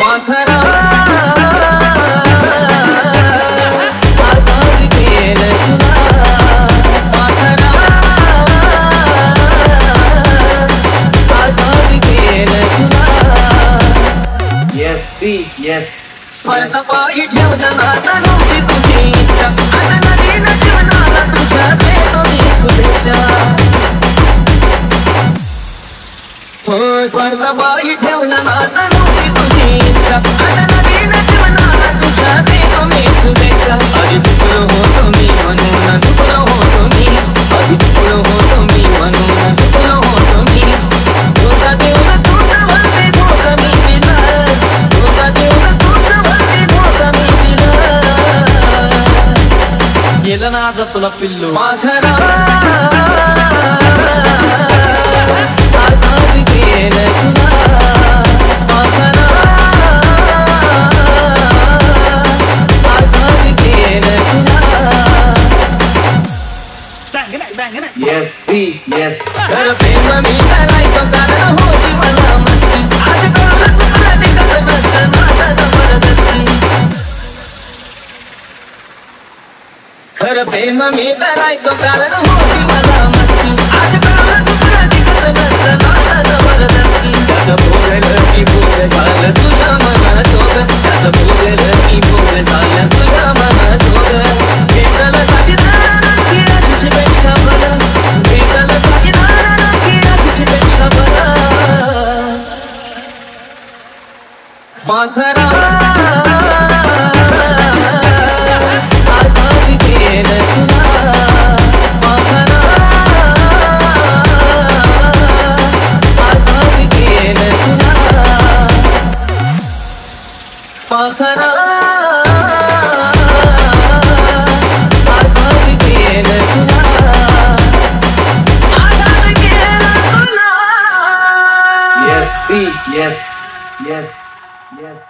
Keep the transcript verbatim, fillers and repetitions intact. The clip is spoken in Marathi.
पाखरा आजाद केलं तुला पाखरा आजाद केलं तुला Yes, see, yes. स्वर्गपायी ठेवलं नाता नव्हती तुझी इच्छा आता नवीन जीवनाला तुझ्या देतो मी शुभेच्छा हो स्वर्गपायी ठेवलं नाता नव्हती तुझी इच्छा आता नवीन जीवनाला तुझ्या देतो मी शुभेच्छा आधी चुकलो होतो मी म्हणून चुकलो होतो मी आधी चुकलो होतो मी म्हणून चुकलो होतो मी धोका देऊन तुझं वरती धोका मी दिला धोका देऊन तुझं वरती धोका मी दिला गेलं ना आता तुला पिल्लू पाखरा आजाद केलं तुला पाखरा आजाद केलं तुला Yes, see, yes. खरं प्रेम मी करायचो कारण होती मला मस्ती आज कळलं तुला टिकत बसतं माझा जबरदस्ती खरं प्रेम मी करायचो कारण होती मला मस्ती आज कळलं तुला टिकत बसतं माझा जबरदस्ती त्याचं भोगलं की भोग झालं तुझ्या मनासोबत त्याचं भोगलं की भोग झालं तुझ्या मनासोबत भेटलं साथीदार की आजीची पेक्षा बरं भेटलं साथीदार की आजीची पेक्षा बरं पाखरा आजाद केलं तुला पाखरा आजाद केलं तुला पाखरा आजाद केलं तुला आजाद केलं तुला Yes, see, yes, yes, yes.